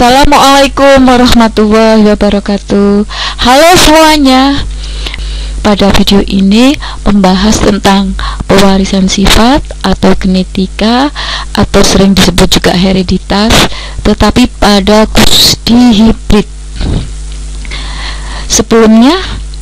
Assalamualaikum warahmatullahi wabarakatuh. Halo semuanya. Pada video ini membahas tentang pewarisan sifat atau genetika atau sering disebut juga hereditas, tetapi pada khusus di hibrid. Sebelumnya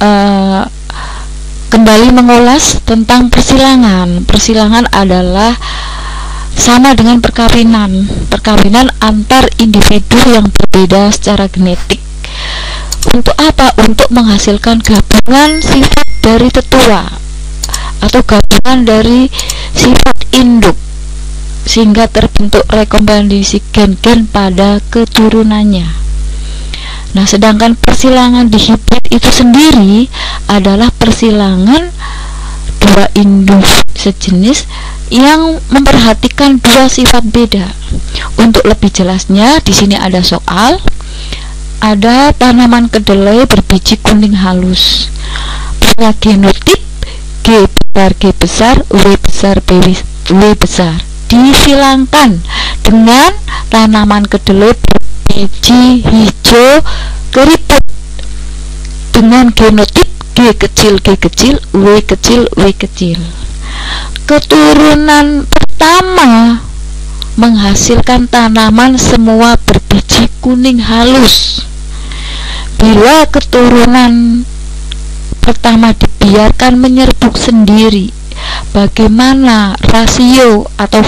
kembali mengulas tentang persilangan. Persilangan adalah sama dengan perkawinan antar individu yang berbeda secara genetik. Untuk apa? Untuk menghasilkan gabungan sifat dari tetua atau gabungan dari sifat induk, sehingga terbentuk rekombinasi gen-gen pada keturunannya. Nah, sedangkan persilangan di hibrid itu sendiri adalah persilangan dua induk sejenis yang memperhatikan dua sifat beda. Untuk lebih jelasnya, di sini ada soal. Ada tanaman kedelai berbiji kuning halus. Pada genotip G besar, W besar, W besar disilangkan dengan tanaman kedelai berbiji hijau keriput dengan genotip G kecil, W kecil, W kecil. Keturunan pertama menghasilkan tanaman semua berbiji kuning halus. Bila keturunan pertama dibiarkan menyerbuk sendiri, bagaimana rasio atau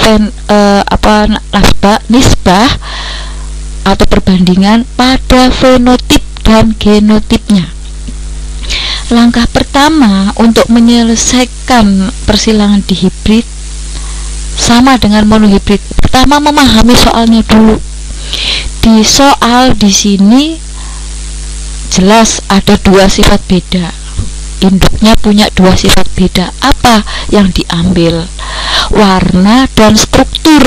nisbah atau perbandingan pada fenotip dan genotipnya? Langkah pertama untuk menyelesaikan persilangan di hibrid sama dengan monohibrid. Pertama, memahami soalnya dulu. Di soal di sini jelas ada dua sifat beda. Induknya punya dua sifat beda. Apa yang diambil? Warna dan struktur.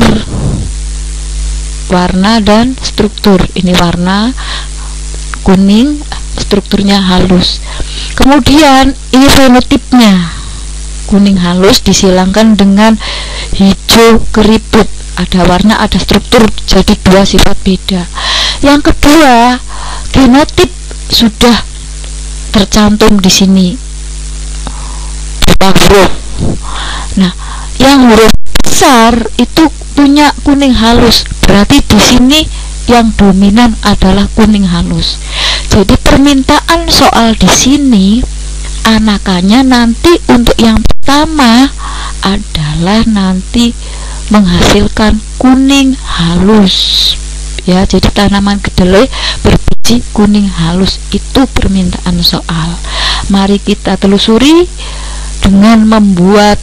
Warna dan struktur. Ini warna kuning, strukturnya halus. Kemudian ini fenotipnya, kuning halus disilangkan dengan hijau keriput. Ada warna, ada struktur, jadi dua sifat beda. Yang kedua, genotip sudah tercantum di sini berupa huruf. Nah, yang huruf besar itu punya kuning halus, berarti di sini yang dominan adalah kuning halus. Jadi permintaan soal di sini anakannya nanti untuk yang pertama adalah nanti menghasilkan kuning halus. Ya, jadi tanaman kedelai berbiji kuning halus, itu permintaan soal. Mari kita telusuri dengan membuat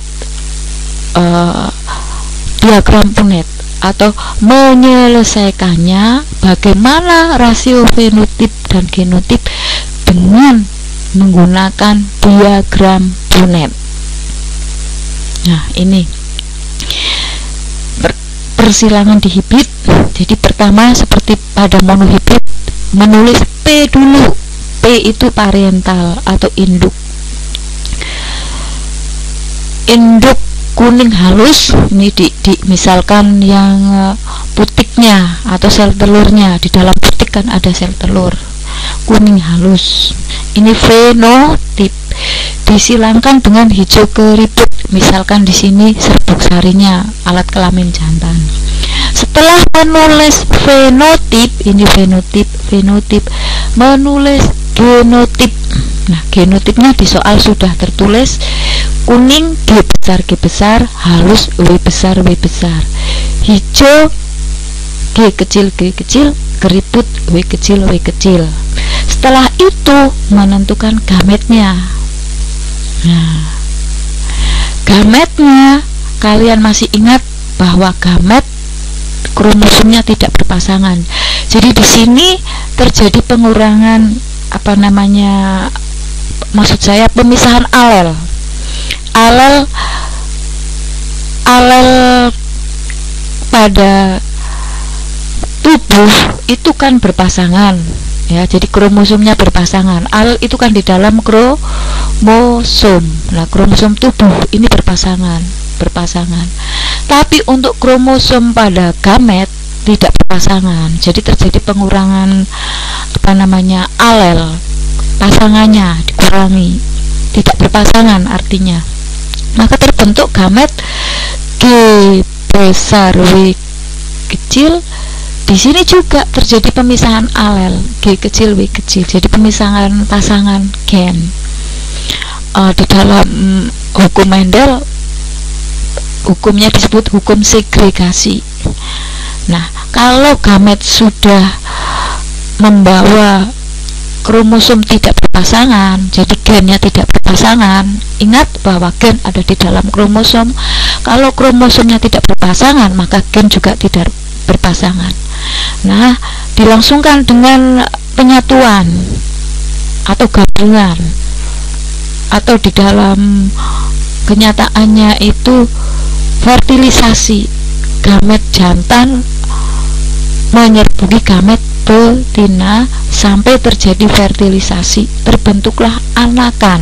diagram Punnett atau menyelesaikannya, bagaimana rasio fenotip dan genotip dengan menggunakan diagram Punnett. Nah, ini persilangan di hibrid. Jadi pertama seperti pada monohibrid, menulis P dulu. P itu parental atau induk. Induk kuning halus ini misalkan yang putiknya atau sel telurnya, di dalam putik kan ada sel telur, kuning halus. Ini fenotip, disilangkan dengan hijau keriput, misalkan di sini serbuk sarinya, alat kelamin jantan. Setelah menulis fenotip, ini fenotip, menulis genotip. Nah, genotipnya di soal sudah tertulis, kuning G besar, halus W besar, hijau G kecil, keriput W kecil. Setelah itu menentukan gametnya. Nah, gametnya kalian masih ingat bahwa gamet kromosomnya tidak berpasangan. Jadi di sini terjadi pengurangan maksud saya pemisahan alel pada tubuh itu kan berpasangan ya, jadi kromosomnya berpasangan. Alel itu kan di dalam kromosom. Nah, kromosom tubuh ini berpasangan. Tapi untuk kromosom pada gamet tidak berpasangan, jadi terjadi pengurangan alel, pasangannya dikurangi, tidak berpasangan artinya, maka terbentuk gamet G besar W kecil. Di sini juga terjadi pemisahan alel G kecil W kecil, jadi pemisahan pasangan gen. Di dalam hukum Mendel, hukumnya disebut hukum segregasi. Nah, kalau gamet sudah membawa kromosom tidak berpasangan, jadi gennya tidak berpasangan, ingat bahwa gen ada di dalam kromosom. Kalau kromosomnya tidak berpasangan, maka gen juga tidak berpasangan. Nah, dilangsungkan dengan penyatuan atau gabungan, atau di dalam kenyataannya itu fertilisasi, gamet jantan menyerbuki gamet betina sampai terjadi fertilisasi, terbentuklah anakan.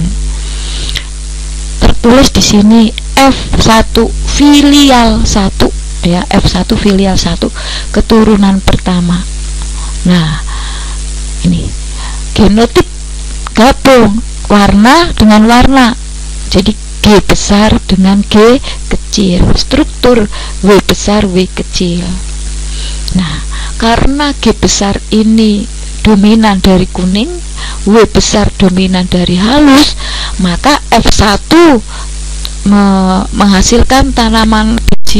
Tertulis di sini F1 filial 1 ya, F1 filial 1, keturunan pertama. Nah, ini genotip gabung warna dengan warna, jadi G besar dengan G kecil, struktur W besar W kecil. Nah, karena G besar ini dominan dari kuning, W besar dominan dari halus, maka F1 menghasilkan tanaman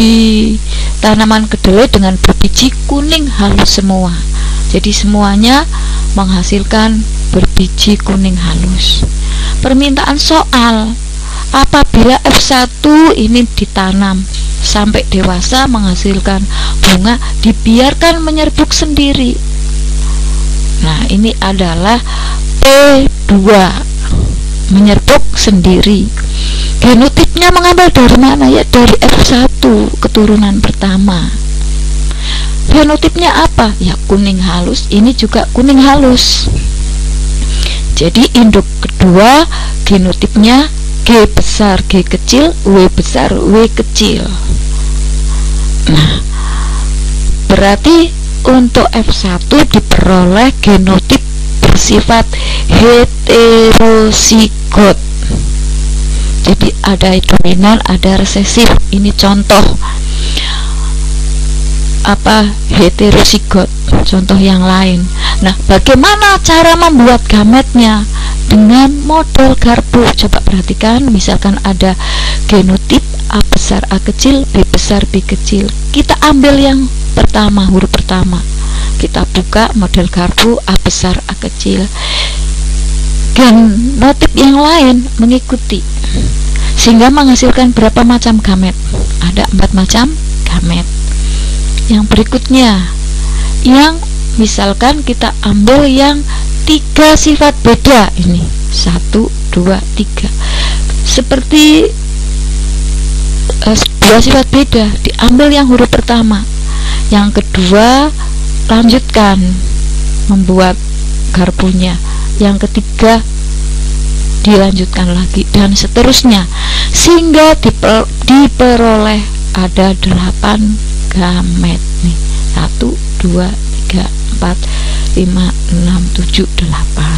kedelai dengan berbiji kuning halus semua. Jadi semuanya menghasilkan berbiji kuning halus. Permintaan soal, apabila F1 ini ditanam sampai dewasa menghasilkan bunga, dibiarkan menyerbuk sendiri. Nah, ini adalah P2, menyerbuk sendiri. Genotipnya mengambil dari mana? Ya, dari F1, keturunan pertama. Genotipnya apa? Ya, kuning halus, ini juga kuning halus. Jadi induk kedua genotipnya G besar G kecil, W besar W kecil. Nah, berarti untuk F1 diperoleh genotip bersifat heterosigot. Jadi ada dominan, ada resesif. Ini contoh heterosigot, contoh yang lain. Nah, bagaimana cara membuat gametnya? Dengan model garpu. Coba perhatikan, misalkan ada genotip A besar A kecil, B besar B kecil. Kita ambil yang pertama, huruf pertama, kita buka model garpu A besar A kecil. Genotip yang lain mengikuti, sehingga menghasilkan berapa macam gamet? Ada 4 macam gamet. Yang berikutnya, yang misalkan kita ambil yang 3 sifat beda, ini 1, 2, 3, seperti 2 sifat beda, diambil yang huruf pertama, yang kedua lanjutkan membuat garpunya, yang ketiga dilanjutkan lagi, dan seterusnya, sehingga diperoleh ada 8 gamet nih. 1, 2, 3, 4, 5, 6, 7, 8.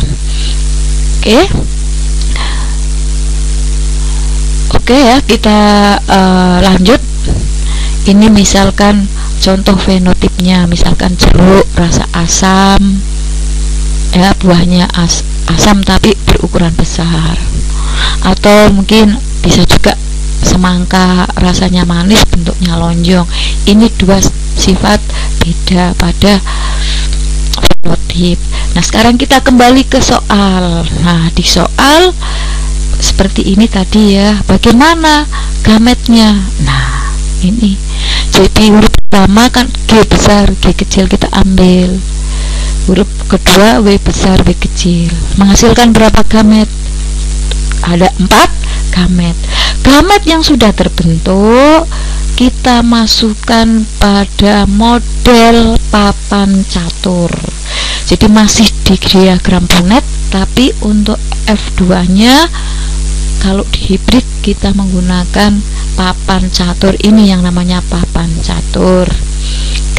Oke ya, kita lanjut. Ini misalkan contoh fenotipnya, misalkan jeruk rasa asam ya, buahnya asam tapi berukuran besar, atau mungkin bisa juga semangka rasanya manis, bentuknya lonjong. Ini 2 sifat beda pada fenotip. Nah, sekarang kita kembali ke soal. Nah, di soal seperti ini tadi ya, bagaimana gametnya? Nah, ini jadi huruf pertama kan G besar G kecil, kita ambil. Huruf kedua W besar W kecil, menghasilkan berapa gamet? Ada 4 gamet. Gamet yang sudah terbentuk kita masukkan pada model papan catur. Jadi masih di diagram Punnett, tapi untuk F2 nya kalau di hibrid kita menggunakan papan catur. Ini yang namanya papan catur.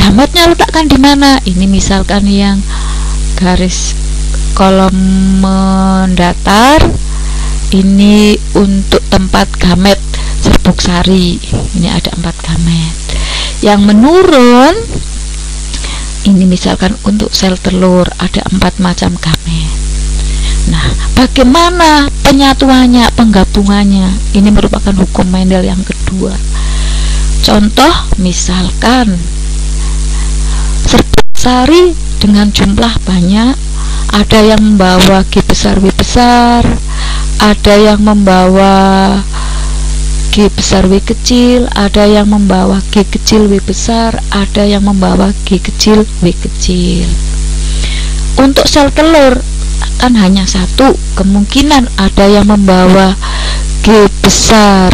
gametnya letakkan di mana? Ini misalkan yang garis kolom mendatar, ini untuk tempat gamet serbuk sari, ini ada 4 gamet. Yang menurun ini misalkan untuk sel telur, ada 4 macam gamet. Nah, bagaimana penyatuannya, penggabungannya? Ini merupakan hukum Mendel yang kedua. Contoh misalkan serbuk sari dengan jumlah banyak, ada yang membawa G besar W besar, ada yang membawa G besar W kecil, ada yang membawa G kecil W besar, ada yang membawa G kecil W kecil. Untuk sel telur kan hanya satu, kemungkinan ada yang membawa G besar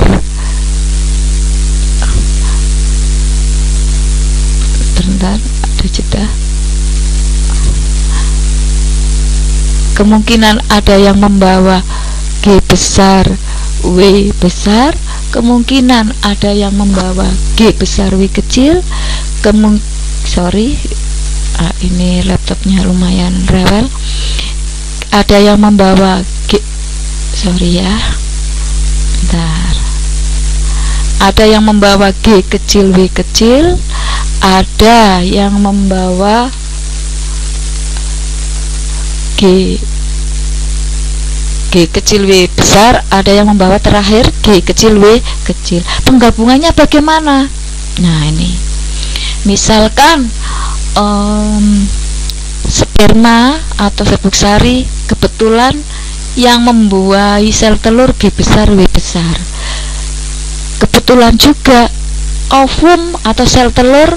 bentar, ada jeda. Kemungkinan ada yang membawa G besar W besar, kemungkinan ada yang membawa G besar W kecil, ini laptopnya lumayan rewel. Ada yang membawa ada yang membawa G kecil W kecil, ada yang membawa G kecil W besar, ada yang membawa terakhir G kecil W kecil. Penggabungannya bagaimana? Nah, ini misalkan sperma atau serbuk sari kebetulan yang membuahi sel telur G besar W besar. Kebetulan juga ovum atau sel telur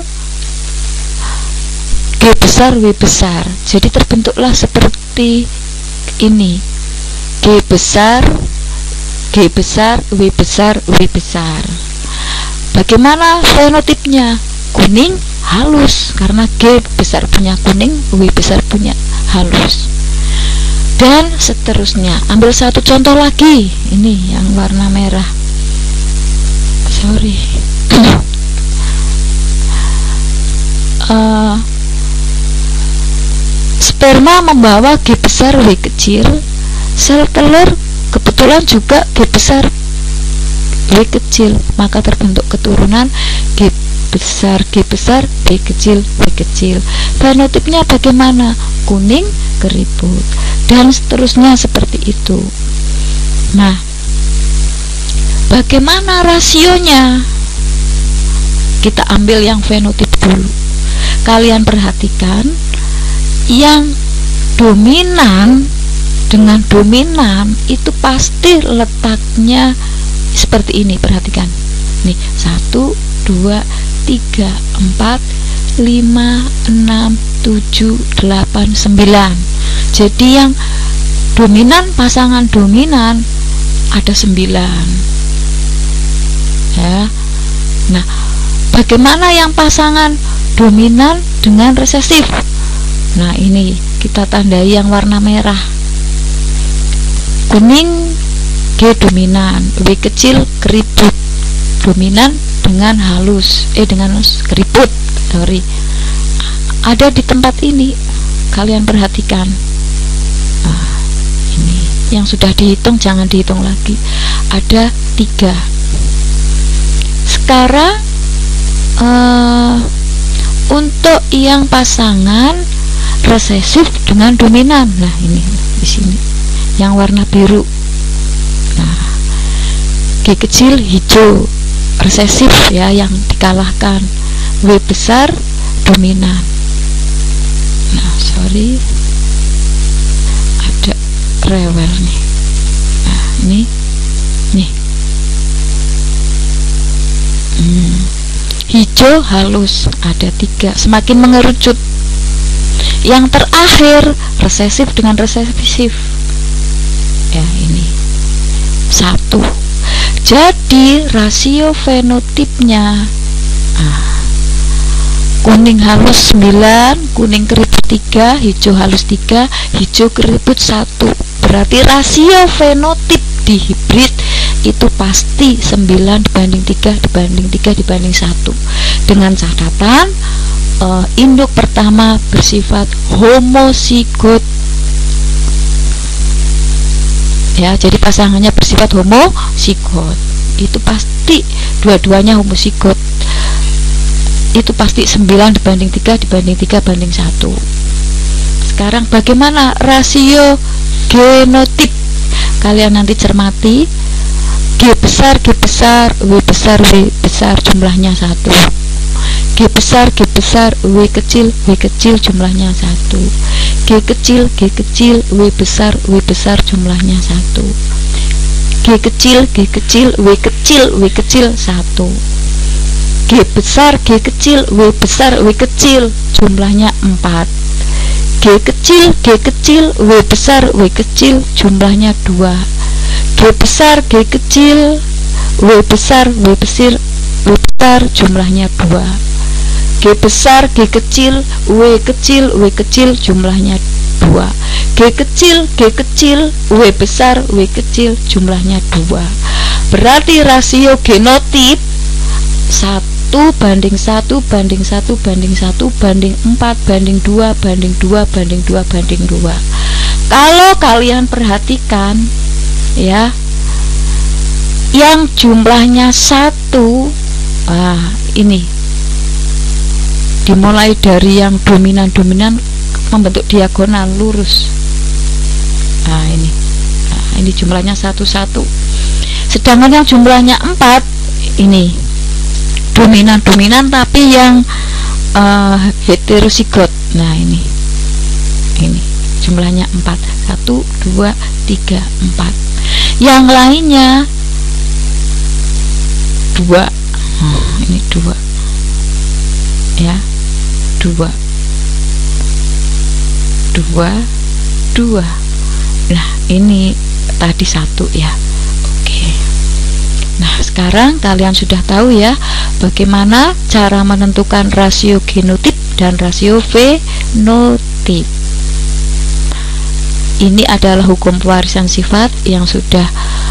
G besar W besar. Jadi terbentuklah seperti ini, G besar W besar W besar. Bagaimana fenotipnya? Kuning halus, karena G besar punya kuning, W besar punya halus. Dan seterusnya. Ambil satu contoh lagi, ini yang warna merah. Sperma membawa G besar W kecil, sel telur kebetulan juga G besar W kecil, maka terbentuk keturunan G besar W kecil. Fenotipnya bagaimana? Kuning keriput, dan seterusnya seperti itu. Nah, bagaimana rasionya? Kita ambil yang fenotip dulu. Kalian perhatikan, yang dominan dengan dominan itu pasti letaknya seperti ini. Perhatikan nih, 1, 2, 3, 4, 5, 6, 7, 8, 9. Jadi yang dominan, pasangan dominan ada 9 ya. Nah, bagaimana yang pasangan dominan dengan resesif? Nah, ini kita tandai yang warna merah. Kuning G dominan, W kecil keriput. Dominan dengan halus, dengan keriput, ada di tempat ini. Kalian perhatikan. Nah, ini yang sudah dihitung, jangan dihitung lagi. Ada 3. Sekarang untuk yang pasangan resesif dengan dominan, nah ini di sini yang warna biru. Nah, G kecil hijau resesif ya, yang dikalahkan. W besar dominan. Nah, ada rewel nih. Nah, ini nih hijau halus ada 3, semakin mengerucut. Yang terakhir resesif dengan resesif ya, ini 1. Jadi rasio fenotipnya kuning halus 9, kuning keriput 3, hijau halus 3, hijau keriput 1. Berarti rasio fenotip di hibrid itu pasti 9:3/3/1, dengan catatan induk pertama bersifat homozigot ya, jadi pasangannya bersifat homozigot, itu pasti dua-duanya homozigot, itu pasti 9:3/3/1. Sekarang bagaimana rasio genotip? Kalian nanti cermati, G besar, W besar jumlahnya 1, G besar, W kecil jumlahnya 1, G kecil, W besar jumlahnya 1, G kecil, W kecil 1, G besar, W kecil jumlahnya 4, G kecil, W besar jumlahnya 2, G besar, W besar jumlahnya 2, G besar, W kecil jumlahnya 2, G kecil, W besar jumlahnya 2. Berarti rasio genotip 1:1:1:4:2:2:2. Kalau kalian perhatikan ya, yang jumlahnya 1, ini dimulai dari yang dominan membentuk diagonal lurus. Ini jumlahnya 1. Sedangkan yang jumlahnya 4 ini dominan tapi yang heterozigot. Nah, ini jumlahnya 4. 1, 2, 3, 4. Yang lainnya 2. Ini 2. Ya. 2. Nah, ini tadi 1 ya. Oke. Nah, sekarang kalian sudah tahu ya bagaimana cara menentukan rasio genotip dan rasio fenotip. Ini adalah hukum pewarisan sifat yang sudah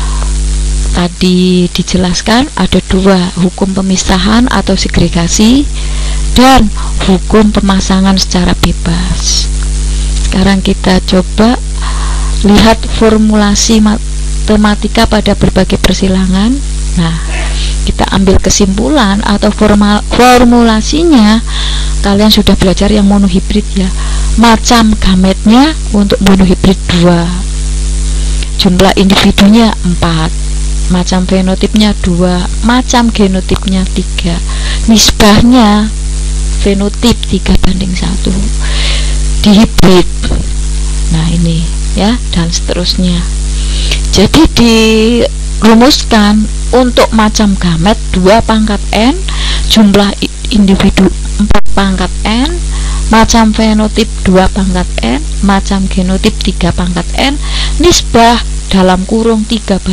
tadi dijelaskan. Ada 2, hukum pemisahan atau segregasi dan hukum pemasangan secara bebas. Sekarang kita coba lihat formulasi matematika pada berbagai persilangan. Nah, kita ambil kesimpulan atau formulasinya. Kalian sudah belajar yang monohibrid ya. Macam gametnya untuk monohibrid 2, jumlah individunya 4, macam fenotipnya 2, macam genotipnya 3, nisbahnya fenotip 3:1, dihibrid. Nah, ini ya, dan seterusnya. Jadi dirumuskan untuk macam gamet 2/n, jumlah individu 4/n, macam fenotip 2/n, macam genotip 3/n, nisbah dalam kurung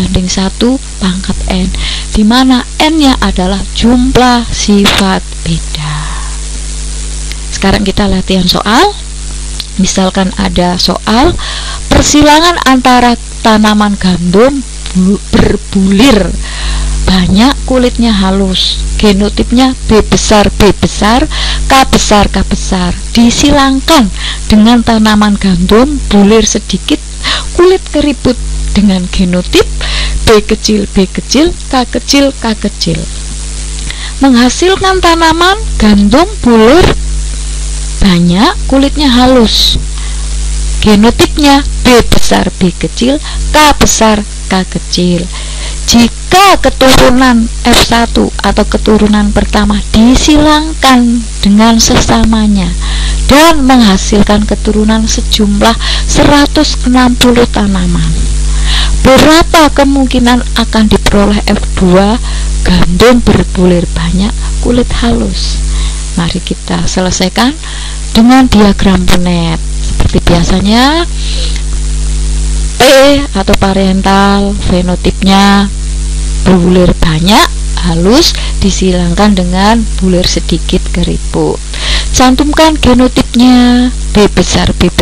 3:1/n, di mana n-nya adalah jumlah sifat beda. Sekarang kita latihan soal. Misalkan ada soal persilangan antara tanaman gandum berbulir banyak, kulitnya halus, genotipnya B besar, K besar, disilangkan dengan tanaman gandum bulir sedikit, kulit keriput, dengan genotip B kecil, K kecil, menghasilkan tanaman gandum bulir banyak, kulitnya halus, genotipnya B besar, B kecil, K besar, K kecil. Jika keturunan F1 atau keturunan pertama disilangkan dengan sesamanya dan menghasilkan keturunan sejumlah 160 tanaman, berapa kemungkinan akan diperoleh F2 gandum berbulir banyak, kulit halus? Mari kita selesaikan dengan diagram Punnett. Seperti biasanya, P atau parental, fenotipnya berbulir banyak, halus, disilangkan dengan bulir sedikit, keriput. Cantumkan genotipnya B besar, K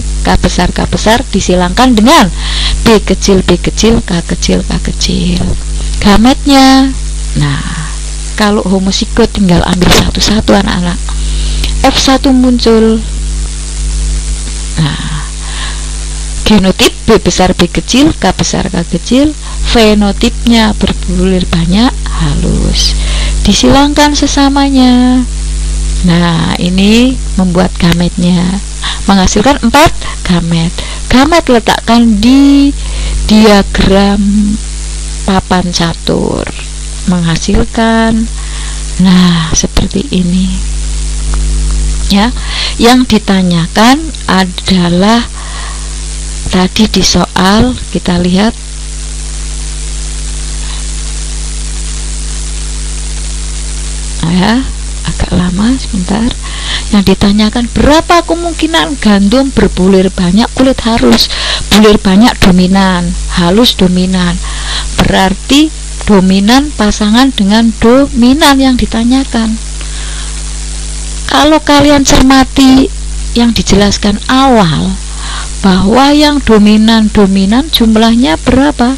besar, disilangkan dengan B kecil, K kecil. gametnya. Nah, kalau homosigot tinggal ambil satu-satu anak-anak. F1 muncul. Nah, genotip B besar B kecil, K besar K kecil, fenotipnya berbulir banyak, halus, disilangkan sesamanya. Nah, ini membuat gametnya, menghasilkan 4 gamet. Gamet letakkan di diagram papan catur, menghasilkan, nah seperti ini ya. Yang ditanyakan adalah tadi di soal, kita lihat ya, agak lama sebentar. Yang ditanyakan berapa kemungkinan gandum berbulir banyak kulit halus. Bulir banyak dominan, halus dominan, berarti dominan pasangan dengan dominan yang ditanyakan. Kalau kalian cermati yang dijelaskan awal, bahwa yang dominan jumlahnya berapa?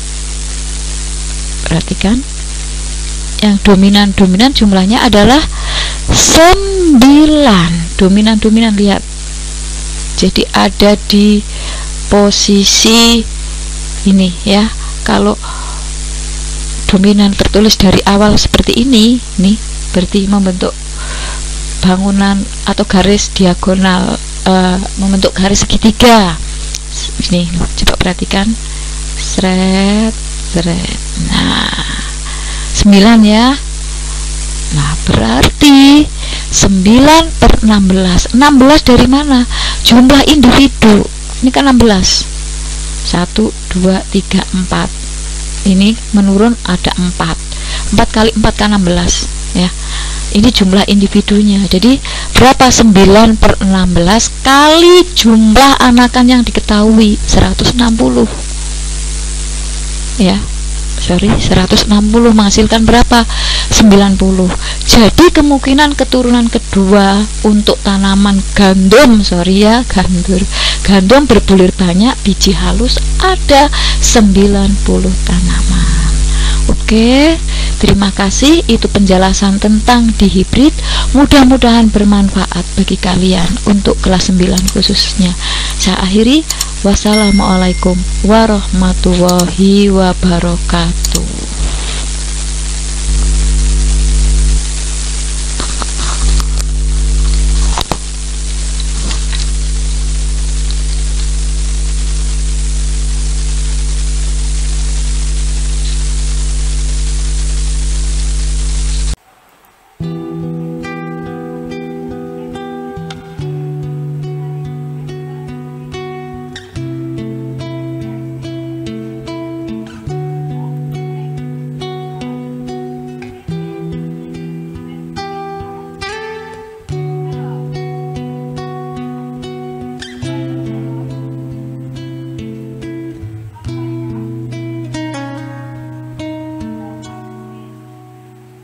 Perhatikan, yang dominan jumlahnya adalah 9. Dominan lihat, jadi ada di posisi ini ya. Kalau dominan tertulis dari awal seperti ini, nih berarti membentuk bangunan atau garis diagonal, membentuk garis segitiga. Ini coba perhatikan, seret. Nah, 9 ya. Nah, berarti 9 per 16. 16 dari mana? Jumlah individu. Ini kan 16. 1, 2, 3, 4. Ini menurun ada 4. 4 kali 4 kan 16 ya. Ini jumlah individunya. Jadi berapa? 9 per 16 kali jumlah anakan yang diketahui, 160 ya. 160 menghasilkan berapa? 90. Jadi kemungkinan keturunan kedua untuk tanaman gandum berbulir banyak, biji halus ada 90 tanaman. Oke, terima kasih. Itu penjelasan tentang dihibrid. Mudah-mudahan bermanfaat bagi kalian untuk kelas 9 khususnya. Saya akhiri. Wassalamualaikum warahmatullahi wabarakatuh.